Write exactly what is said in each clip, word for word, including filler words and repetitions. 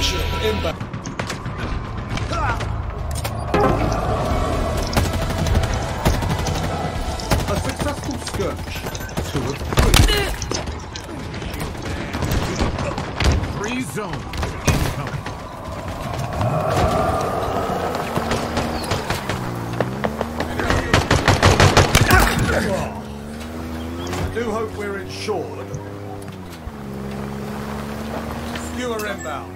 Mission inbound. A successful skirmish. Two of three. Free zone incoming. I do hope we're insured. Skewer inbound.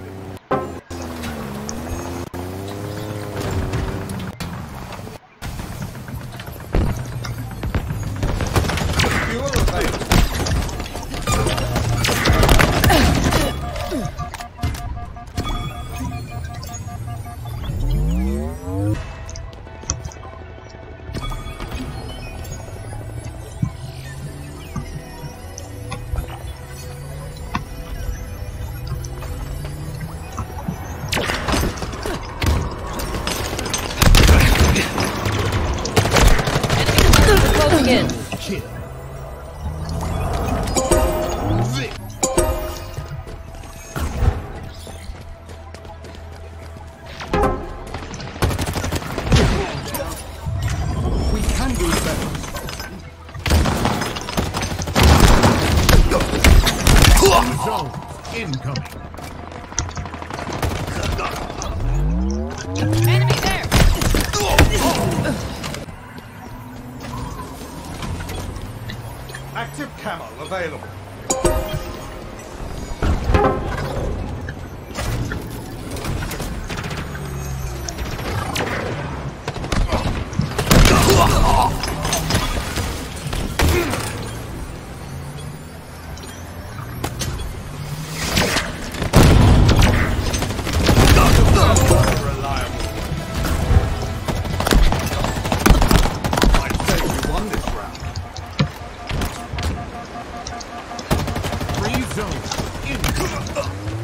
Skewer available. Closing in. Kill. Vic. We can do better. Free zone incoming. Enemy there. Active camo available. Reliable. I'd say we won this round. Free zone incoming.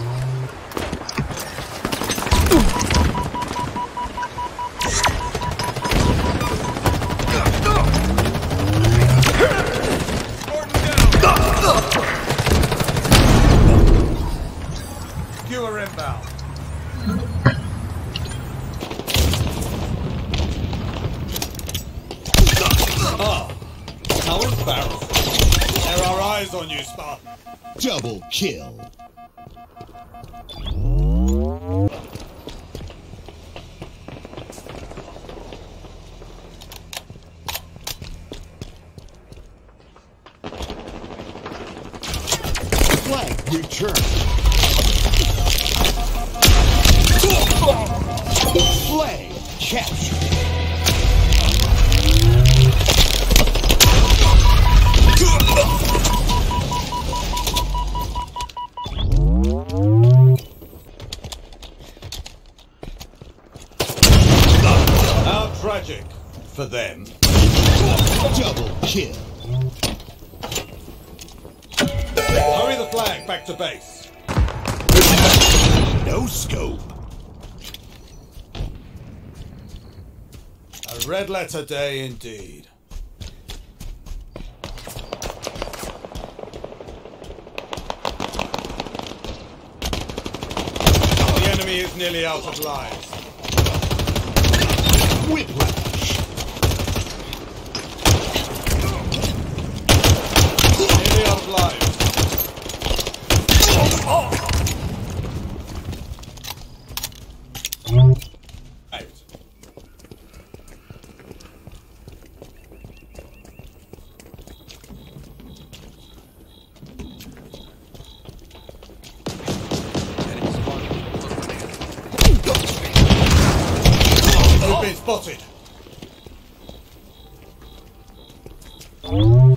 Skewer inbound. Ah, how embarrassing. There are eyes on you, Spartan. Double kill. Flag returned. Flag captured. How tragic for them. Double kill. Hurry the flag back to base. No scope. A red letter day indeed. The enemy is nearly out of lives. Whiplash. Nearly out of lives. Out. You've been spotted.